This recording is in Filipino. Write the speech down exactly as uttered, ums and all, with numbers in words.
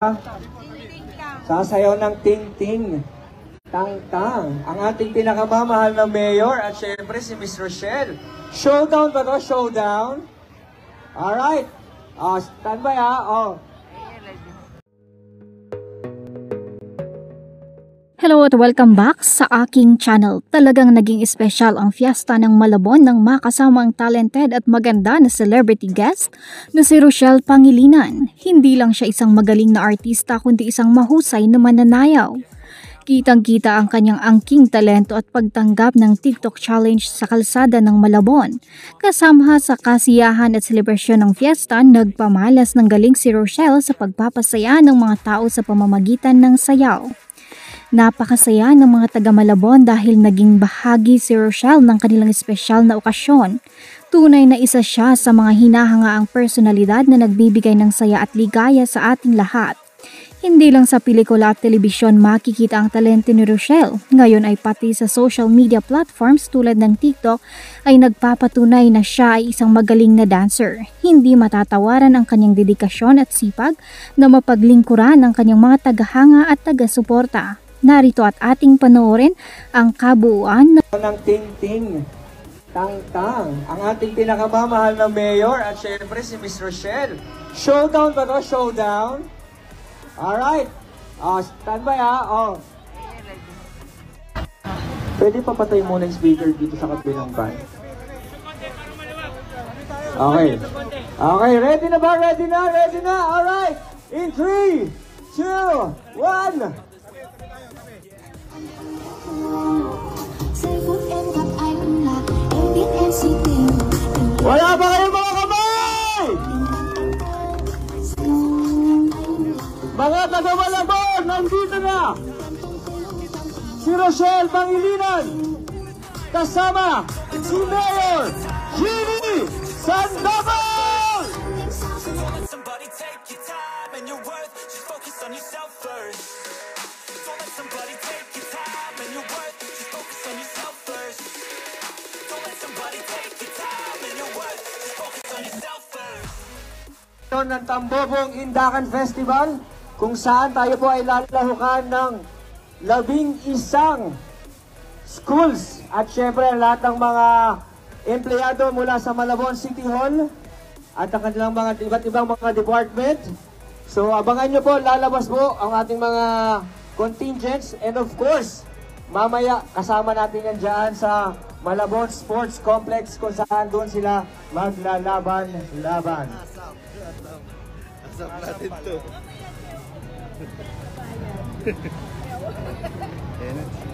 Sasayaw ng ting-ting. Tang-tang. Ang ating pinakamamahal na mayor at syempre si Miss Rochelle. Showdown ba to? Showdown? Alright. Oh, standby ha. Oh. Hello at welcome back sa aking channel. Talagang naging espesyal ang fiesta ng Malabon nang makasama ang talented at maganda na celebrity guest na si Rochelle Pangilinan. Hindi lang siya isang magaling na artista kundi isang mahusay na mananayaw. Kitang-kita ang kanyang angking talento at pagtanggap ng TikTok challenge sa kalsada ng Malabon. Kasama sa kasiyahan at selebrasyon ng fiesta, nagpamalas ng galing si Rochelle sa pagpapasaya ng mga tao sa pamamagitan ng sayaw. Napakasaya ng mga taga Malabon dahil naging bahagi si Rochelle ng kanilang espesyal na okasyon. Tunay na isa siya sa mga hinahangaang personalidad na nagbibigay ng saya at ligaya sa ating lahat. Hindi lang sa pelikula at telebisyon makikita ang talento ni Rochelle. Ngayon ay pati sa social media platforms tulad ng TikTok ay nagpapatunay na siya ay isang magaling na dancer. Hindi matatawaran ang kanyang dedikasyon at sipag na mapaglingkuran ang kanyang mga tagahanga at taga-suporta. Narito at ating panoorin ang kabuuan ng ting-ting. Tang-tang. Ang ating pinakamamahal na mayor at syempre si Miss Rochelle. Showdown ba to? Showdown? Alright. Oh, standby ha. Oh. Pwede pa patay muna yung speaker dito sa kabilang van. Okay. Okay, ready na ba? Ready na? Ready na? Alright. In three, two, one. Wala ba kayo mga kamay? Mga taga-Malabon, nandito na si Rochelle Pangilinan kasama si Mayor Jeannie Sandoval! Somebody take your time and your worth, just focus on yourself first. Don't let somebody take your time and your worth, just focus on yourself first. Don't let somebody take your time and your worth, just focus on yourself first. Ng Tambobong Indakan Festival, kung saan tayo po ay lalahukan ng labing isang schools at syempre lahat ng mga empleyado mula sa Malabon City Hall at ang kanilang mga iba't ibang mga department. So abangan nyo po, lalabas po ang ating mga contingents and of course, mamaya kasama natin yan dyan sa Malabon Sports Complex kung saan doon sila maglalaban-laban. Asap natin to.